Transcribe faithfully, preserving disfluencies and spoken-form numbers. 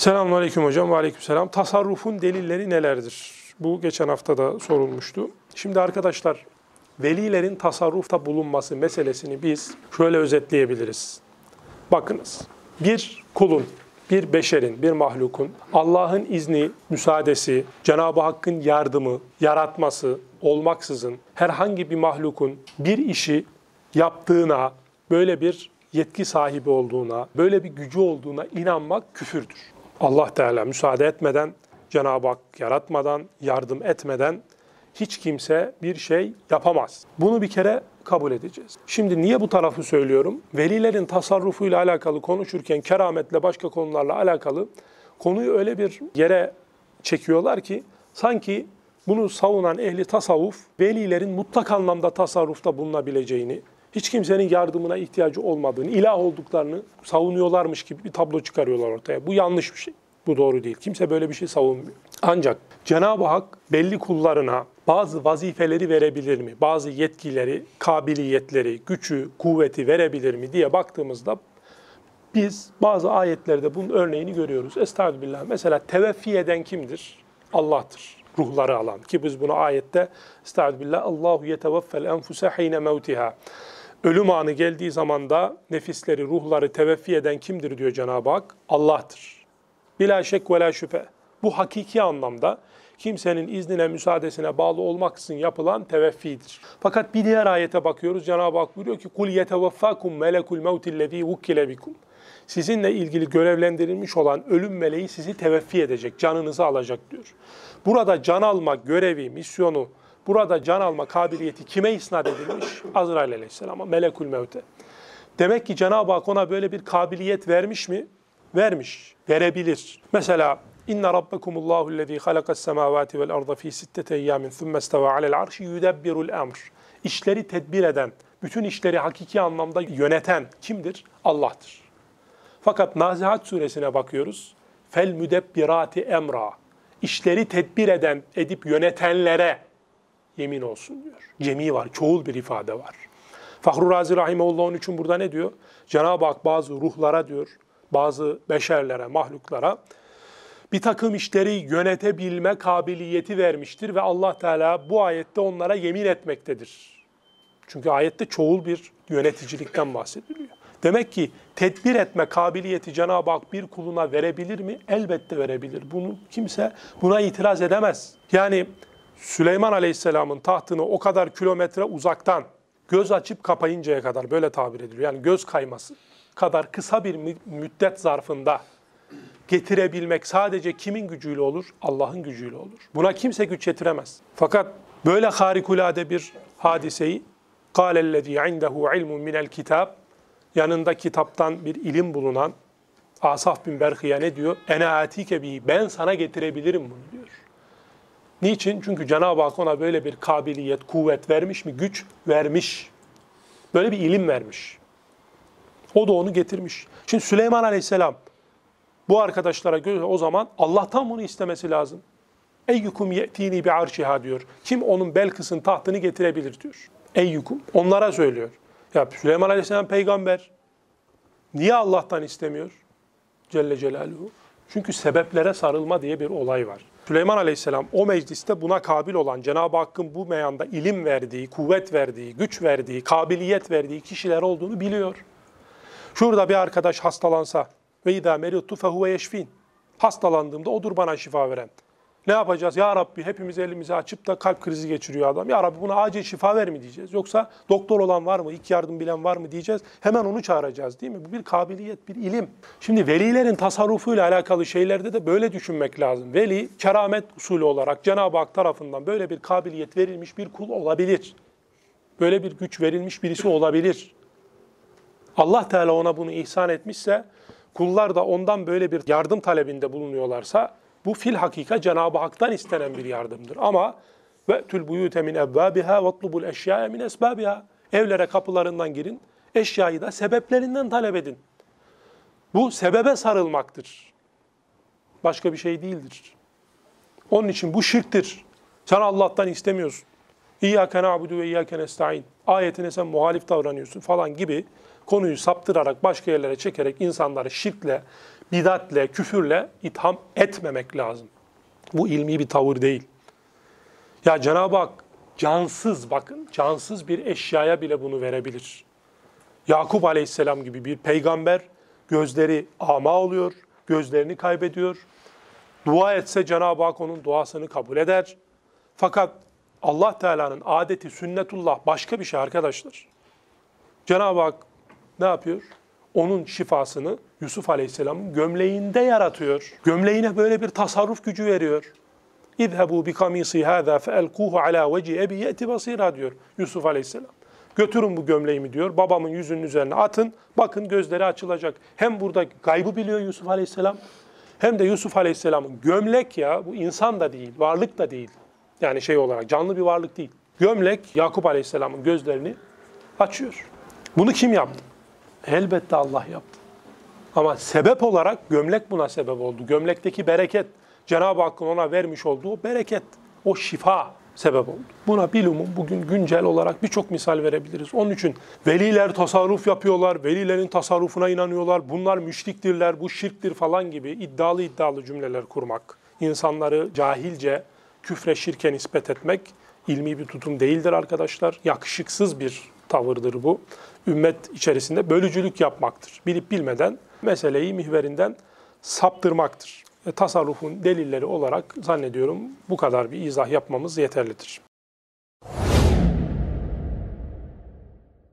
Selamünaleyküm hocam. Ve aleykümselam. Tasarrufun delilleri nelerdir? Bu geçen hafta da sorulmuştu. Şimdi arkadaşlar, velilerin tasarrufta bulunması meselesini biz şöyle özetleyebiliriz. Bakınız, bir kulun, bir beşerin, bir mahlukun Allah'ın izni, müsaadesi, Cenab-ı Hakk'ın yardımı, yaratması olmaksızın herhangi bir mahlukun bir işi yaptığına, böyle bir yetki sahibi olduğuna, böyle bir gücü olduğuna inanmak küfürdür. Allah Teala müsaade etmeden, Cenab-ı Hak yaratmadan, yardım etmeden hiç kimse bir şey yapamaz. Bunu bir kere kabul edeceğiz. Şimdi niye bu tarafı söylüyorum? Velilerin tasarrufuyla alakalı konuşurken kerametle başka konularla alakalı konuyu öyle bir yere çekiyorlar ki sanki bunu savunan ehli tasavvuf velilerin mutlak anlamda tasarrufta bulunabileceğini, hiç kimsenin yardımına ihtiyacı olmadığını, ilah olduklarını savunuyorlarmış gibi bir tablo çıkarıyorlar ortaya. Bu yanlış bir şey. Bu doğru değil. Kimse böyle bir şey savunmuyor. Ancak Cenab-ı Hak belli kullarına bazı vazifeleri verebilir mi? Bazı yetkileri, kabiliyetleri, gücü, kuvveti verebilir mi diye baktığımızda biz bazı ayetlerde bunun örneğini görüyoruz. Estağfirullah. Mesela teveffi eden kimdir? Allah'tır. Ruhları alan. Ki biz bunu ayette estağfirullah Allahu yeteveffel enfuse hine mevtiha. Ölüm anı geldiği zaman da nefisleri, ruhları teveffi eden kimdir diyor Cenab-ı Hak? Allah'tır. Bila şek ve la şüphe. Bu hakiki anlamda kimsenin iznine, müsaadesine bağlı olmaksızın yapılan teveffidir. Fakat bir diğer ayete bakıyoruz. Cenab-ı Hak buyuruyor ki kul yeteveffakum melekul mevtillezî vukkile bikum. Sizinle ilgili görevlendirilmiş olan ölüm meleği sizi teveffi edecek, canınızı alacak diyor. Burada can alma görevi, misyonu, burada can alma kabiliyeti kime isnat edilmiş? Azrail aleyhisselama, melekul mevte. Demek ki Cenab-ı Hak ona böyle bir kabiliyet vermiş mi? Vermiş, verebilir. Mesela İnne rabbekumullahu ellezî halakas semâvâti vel arda fî sittete eyyâmin thumme istevâ alel arşi yudebbirul emr. İşleri tedbir eden, bütün işleri hakiki anlamda yöneten kimdir? Allah'tır. Fakat Nazihat suresine bakıyoruz. Fel müdebbirati emra. İşleri tedbir eden, edip yönetenlere yemin olsun diyor. Cemi var, çoğul bir ifade var. Fahru Razi Rahimehullah onun için burada ne diyor? Cenab-ı Hak bazı ruhlara diyor, bazı beşerlere, mahluklara bir takım işleri yönetebilme kabiliyeti vermiştir ve Allah Teala bu ayette onlara yemin etmektedir. Çünkü ayette çoğul bir yöneticilikten bahsediliyor. Demek ki tedbir etme kabiliyeti Cenab-ı Hak bir kuluna verebilir mi? Elbette verebilir. Bunu kimse buna itiraz edemez. Yani Süleyman Aleyhisselam'ın tahtını o kadar kilometre uzaktan göz açıp kapayıncaya kadar böyle tabir ediliyor. Yani göz kayması kadar kısa bir müddet zarfında getirebilmek sadece kimin gücüyle olur? Allah'ın gücüyle olur. Buna kimse güç yetiremez. Fakat böyle harikulade bir hadiseyi قَالَ الَّذ۪ي عِنْدَهُ عِلْمٌ مِنَ الْكِتَابِ yanında kitaptan bir ilim bulunan Asaf bin Berhiye ne diyor? Ene atike bihi, ben sana getirebilirim bunu diyor. Niçin? Çünkü Cenab-ı Hak ona böyle bir kabiliyet, kuvvet vermiş mi? Güç vermiş. Böyle bir ilim vermiş. O da onu getirmiş. Şimdi Süleyman Aleyhisselam bu arkadaşlara göre o zaman Allah'tan bunu istemesi lazım. Eyyukum ye'tini bi arşiha diyor. Kim onun Belkıs'ın tahtını getirebilir diyor. Eyyukum. Onlara söylüyor. Ya Süleyman Aleyhisselam peygamber. Niye Allah'tan istemiyor? Celle Celaluhu. Çünkü sebeplere sarılma diye bir olay var. Süleyman Aleyhisselam o mecliste buna kabil olan, Cenab-ı Hakk'ın bu meyanda ilim verdiği, kuvvet verdiği, güç verdiği, kabiliyet verdiği kişiler olduğunu biliyor. Şurada bir arkadaş hastalansa ve idâ merittu fehuve yeşfîn. Hastalandığımda odur bana şifa veren. Ne yapacağız? Ya Rabbi hepimiz elimizi açıp da kalp krizi geçiriyor adam. Ya Rabbi buna acil şifa ver mi diyeceğiz? Yoksa doktor olan var mı? İlk yardım bilen var mı diyeceğiz. Hemen onu çağıracağız değil mi? Bu bir kabiliyet, bir ilim. Şimdi velilerin tasarrufuyla alakalı şeylerde de böyle düşünmek lazım. Veli keramet usulü olarak Cenab-ı Hak tarafından böyle bir kabiliyet verilmiş bir kul olabilir. Böyle bir güç verilmiş birisi olabilir. Allah Teala ona bunu ihsan etmişse, kullar da ondan böyle bir yardım talebinde bulunuyorlarsa, bu fil hakika Cenab-ı Hak'tan istenen bir yardımdır. Ama ve'tul buyute min ebvabiha vetlubul eşya'ye min esbabiha. Evlere kapılarından girin, eşyayı da sebeplerinden talep edin. Bu sebebe sarılmaktır. Başka bir şey değildir. Onun için bu şirktir. Sen Allah'tan istemiyorsun. İyyâke na'budu ve iyyâke nestaîn. Ayetine sen muhalif davranıyorsun falan gibi konuyu saptırarak, başka yerlere çekerek insanları şirkle, bidatle, küfürle itham etmemek lazım. Bu ilmi bir tavır değil. Ya Cenab-ı Hak cansız, bakın cansız bir eşyaya bile bunu verebilir. Yakup Aleyhisselam gibi bir peygamber gözleri ama oluyor, gözlerini kaybediyor. Dua etse Cenab-ı Hak onun duasını kabul eder. Fakat Allah Teala'nın adeti, sünnetullah başka bir şey arkadaşlar. Cenab-ı Hak ne yapıyor? Onun şifasını Yusuf Aleyhisselam'ın gömleğinde yaratıyor. Gömleğine böyle bir tasarruf gücü veriyor. İzhebu bi kamisi hâzâ feelkûhu alâ veci ebi ye'ti basîrâ diyor Yusuf Aleyhisselam. Götürün bu gömleğimi diyor, babamın yüzünün üzerine atın, bakın gözleri açılacak. Hem burada gaybı biliyor Yusuf Aleyhisselam, hem de Yusuf Aleyhisselam'ın gömlek ya, bu insan da değil, varlık da değil. Yani şey olarak canlı bir varlık değil. Gömlek Yakup Aleyhisselam'ın gözlerini açıyor. Bunu kim yaptı? Elbette Allah yaptı. Ama sebep olarak gömlek buna sebep oldu. Gömlekteki bereket, Cenab-ı Hakk'ın ona vermiş olduğu o bereket, o şifa sebep oldu. Buna bilumum bugün güncel olarak birçok misal verebiliriz. Onun için veliler tasarruf yapıyorlar, velilerin tasarrufuna inanıyorlar, bunlar müşriktirler, bu şirktir falan gibi iddialı iddialı cümleler kurmak, insanları cahilce küfre, şirke nispet etmek ilmi bir tutum değildir arkadaşlar. Yakışıksız bir tavırdır bu. Ümmet içerisinde bölücülük yapmaktır. Bilip bilmeden meseleyi mihverinden saptırmaktır. E, tasarrufun delilleri olarak zannediyorum bu kadar bir izah yapmamız yeterlidir.